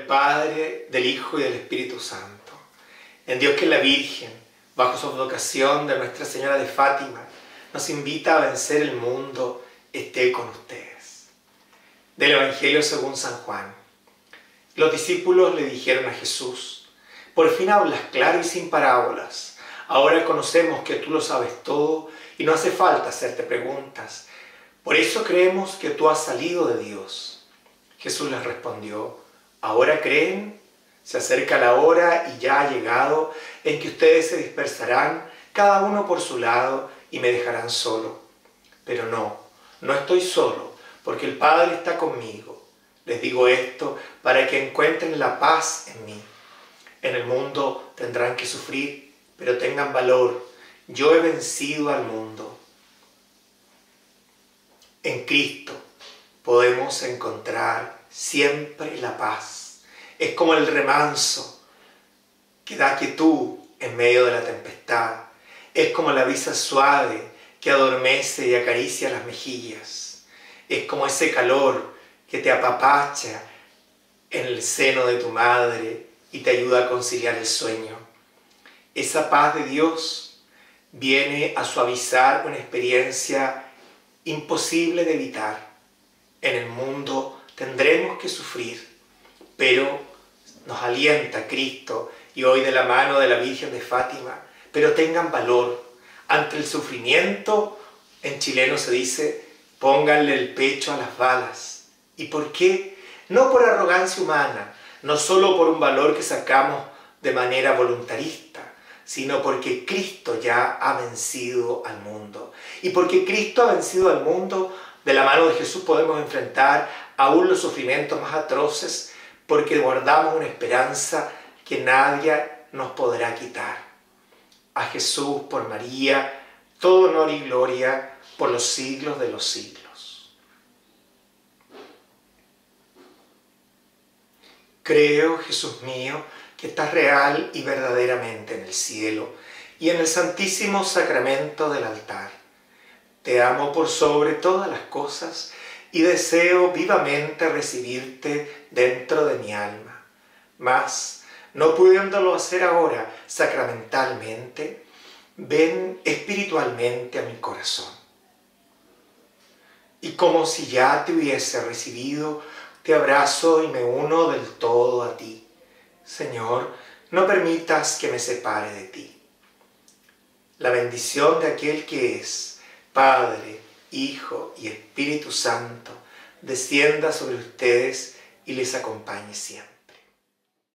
del Padre, del Hijo y del Espíritu Santo. En Dios que es la Virgen, bajo su advocación de Nuestra Señora de Fátima, nos invita a vencer el mundo, esté con ustedes. Del Evangelio según San Juan. Los discípulos le dijeron a Jesús: por fin hablas claro y sin parábolas. Ahora conocemos que tú lo sabes todo y no hace falta hacerte preguntas. Por eso creemos que tú has salido de Dios. Jesús les respondió: ¿ahora creen? Se acerca la hora y ya ha llegado en que ustedes se dispersarán, cada uno por su lado, y me dejarán solo. Pero no estoy solo, porque el Padre está conmigo. Les digo esto para que encuentren la paz en mí. En el mundo tendrán que sufrir, pero tengan valor. Yo he vencido al mundo. En Cristo podemos encontrar siempre la paz. Es como el remanso que da quietud en medio de la tempestad. Es como la brisa suave que adormece y acaricia las mejillas. Es como ese calor que te apapacha en el seno de tu madre y te ayuda a conciliar el sueño. Esa paz de Dios viene a suavizar una experiencia imposible de evitar. En el mundo tendremos que sufrir, pero nos alienta Cristo y hoy de la mano de la Virgen de Fátima. Pero tengan valor ante el sufrimiento. En chileno se dice: pónganle el pecho a las balas. ¿Y por qué? No por arrogancia humana, no solo por un valor que sacamos de manera voluntarista, sino porque Cristo ya ha vencido al mundo. Y porque Cristo ha vencido al mundo, de la mano de Jesús podemos enfrentar aún los sufrimientos más atroces, porque guardamos una esperanza que nadie nos podrá quitar. A Jesús, por María, todo honor y gloria por los siglos de los siglos. Creo, Jesús mío, que estás real y verdaderamente en el cielo y en el santísimo sacramento del altar. Te amo por sobre todas las cosas y deseo vivamente recibirte dentro de mi alma. Mas, no pudiéndolo hacer ahora sacramentalmente, ven espiritualmente a mi corazón. Y como si ya te hubiese recibido, te abrazo y me uno del todo a ti. Señor, no permitas que me separe de ti. La bendición de aquel que es Padre, Hijo y Espíritu Santo descienda sobre ustedes y les acompañe siempre.